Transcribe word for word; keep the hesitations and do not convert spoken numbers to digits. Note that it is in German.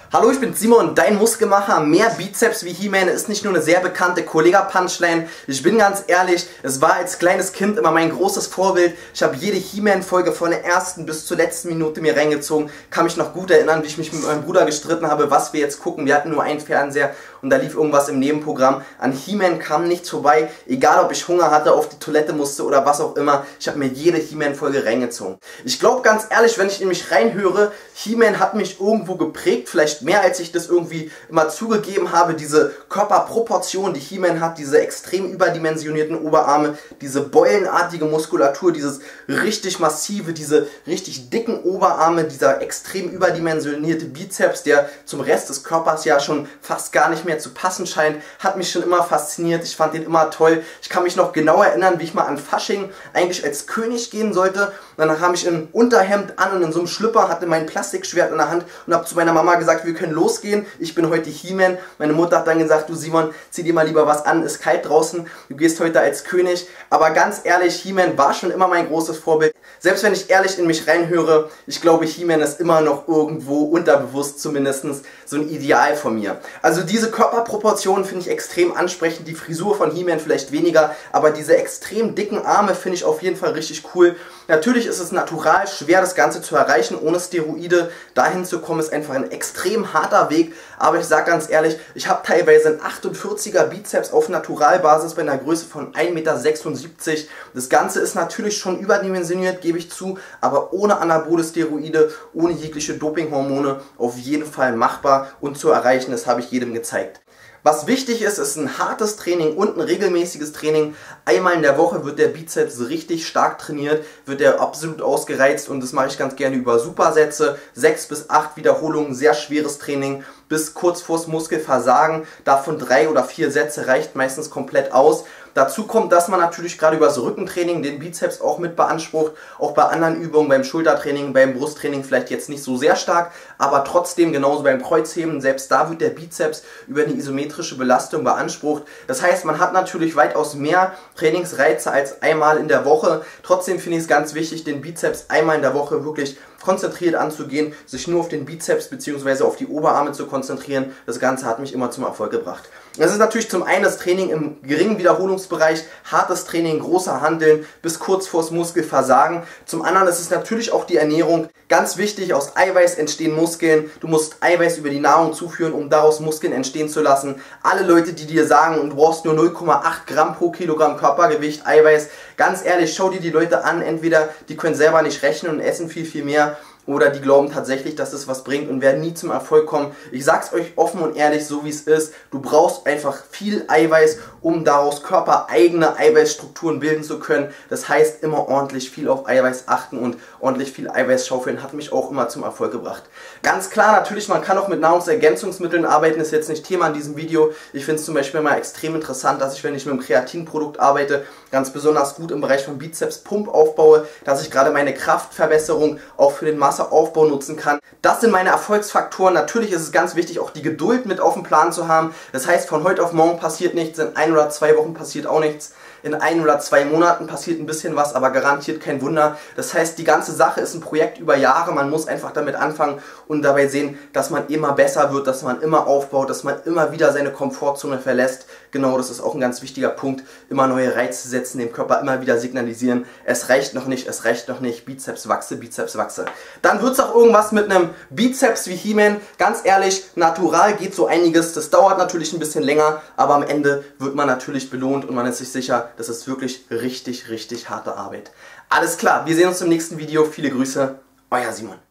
Hallo, ich bin Simon, dein Muskelmacher. Mehr Bizeps wie He-Man ist nicht nur eine sehr bekannte Kollega-Punchline. Ich bin ganz ehrlich, es war als kleines Kind immer mein großes Vorbild. Ich habe jede He-Man-Folge von der ersten bis zur letzten Minute mir reingezogen. Kann mich noch gut erinnern, wie ich mich mit meinem Bruder gestritten habe, was wir jetzt gucken. Wir hatten nur einen Fernseher und da lief irgendwas im Nebenprogramm. An He-Man kam nichts vorbei. Egal, ob ich Hunger hatte, auf die Toilette musste oder was auch immer. Ich habe mir jede He-Man-Folge reingezogen. Ich glaube ganz ehrlich, wenn ich in mich reinhöre, He-Man hat mich irgendwo geprägt. Vielleicht mehr als ich das irgendwie immer zugegeben habe, diese Körperproportion, die He-Man hat, diese extrem überdimensionierten Oberarme, diese beulenartige Muskulatur, dieses richtig massive, diese richtig dicken Oberarme, dieser extrem überdimensionierte Bizeps, der zum Rest des Körpers ja schon fast gar nicht mehr zu passen scheint, hat mich schon immer fasziniert. Ich fand den immer toll. Ich kann mich noch genau erinnern, wie ich mal an Fasching eigentlich als König gehen sollte. Und dann habe ich ein Unterhemd an und in so einem Schlüpper, hatte mein Plastikschwert in der Hand und habe zu meiner Mama gesagt, wir können losgehen, ich bin heute He-Man. Meine Mutter hat dann gesagt, du Simon, zieh dir mal lieber was an, ist kalt draußen, du gehst heute als König. Aber ganz ehrlich, He-Man war schon immer mein großes Vorbild. Selbst wenn ich ehrlich in mich reinhöre, ich glaube, He-Man ist immer noch irgendwo unterbewusst zumindest so ein Ideal von mir. Also diese Körperproportionen finde ich extrem ansprechend, die Frisur von He-Man vielleicht weniger, aber diese extrem dicken Arme finde ich auf jeden Fall richtig cool. Natürlich ist es natural schwer, das Ganze zu erreichen, ohne Steroide. Dahin zu kommen, ist einfach ein extrem harter Weg, aber ich sage ganz ehrlich, ich habe teilweise einen achtundvierziger Bizeps auf Naturalbasis bei einer Größe von ein Meter sechsundsiebzig. Das Ganze ist natürlich schon überdimensioniert, gebe ich zu, aber ohne anabole Steroide, ohne jegliche Dopinghormone auf jeden Fall machbar und zu erreichen, das habe ich jedem gezeigt. Was wichtig ist, ist ein hartes Training und ein regelmäßiges Training. Einmal in der Woche wird der Bizeps richtig stark trainiert, wird er absolut ausgereizt und das mache ich ganz gerne über Supersätze. Sechs bis acht Wiederholungen, sehr schweres Training bis kurz vors Muskelversagen. Davon drei oder vier Sätze reicht meistens komplett aus. Dazu kommt, dass man natürlich gerade über das Rückentraining den Bizeps auch mit beansprucht, auch bei anderen Übungen, beim Schultertraining, beim Brusttraining vielleicht jetzt nicht so sehr stark, aber trotzdem genauso beim Kreuzheben, selbst da wird der Bizeps über eine isometrische Belastung beansprucht. Das heißt, man hat natürlich weitaus mehr Trainingsreize als einmal in der Woche. Trotzdem finde ich es ganz wichtig, den Bizeps einmal in der Woche wirklich konzentriert anzugehen, sich nur auf den Bizeps bzw. auf die Oberarme zu konzentrieren. Das Ganze hat mich immer zum Erfolg gebracht. Das ist natürlich zum einen das Training im geringen Wiederholungsbereich, hartes Training, großer Hanteln bis kurz vors Muskelversagen. Zum anderen ist es natürlich auch die Ernährung. Ganz wichtig, aus Eiweiß entstehen Muskeln. Du musst Eiweiß über die Nahrung zuführen, um daraus Muskeln entstehen zu lassen. Alle Leute, die dir sagen, du brauchst nur null Komma acht Gramm pro Kilogramm Körpergewicht Eiweiß, ganz ehrlich, schau dir die Leute an. Entweder die können selber nicht rechnen und essen viel, viel mehr, oder die glauben tatsächlich, dass es was bringt und werden nie zum Erfolg kommen. Ich sag's euch offen und ehrlich, so wie es ist. Du brauchst einfach viel Eiweiß, um daraus körpereigene Eiweißstrukturen bilden zu können. Das heißt, immer ordentlich viel auf Eiweiß achten und ordentlich viel Eiweiß schaufeln hat mich auch immer zum Erfolg gebracht. Ganz klar, natürlich, man kann auch mit Nahrungsergänzungsmitteln arbeiten, ist jetzt nicht Thema in diesem Video. Ich finde es zum Beispiel mal extrem interessant, dass ich, wenn ich mit einem Kreatinprodukt arbeite, ganz besonders gut im Bereich von Bizeps Pump aufbaue, dass ich gerade meine Kraftverbesserung auch für den Masse Aufbau nutzen kann. Das sind meine Erfolgsfaktoren. Natürlich ist es ganz wichtig, auch die Geduld mit auf dem Plan zu haben. Das heißt, von heute auf morgen passiert nichts, in ein oder zwei Wochen passiert auch nichts. In ein oder zwei Monaten passiert ein bisschen was, aber garantiert kein Wunder. Das heißt, die ganze Sache ist ein Projekt über Jahre. Man muss einfach damit anfangen und dabei sehen, dass man immer besser wird, dass man immer aufbaut, dass man immer wieder seine Komfortzone verlässt. Genau, das ist auch ein ganz wichtiger Punkt. Immer neue Reize setzen, dem Körper immer wieder signalisieren, es reicht noch nicht, es reicht noch nicht, Bizeps wachse, Bizeps wachse. Dann wird es auch irgendwas mit einem Bizeps wie He-Man. Ganz ehrlich, natural geht so einiges. Das dauert natürlich ein bisschen länger, aber am Ende wird man natürlich belohnt und man ist sich sicher, das ist wirklich richtig, richtig harte Arbeit. Alles klar, wir sehen uns im nächsten Video. Viele Grüße, euer Simon.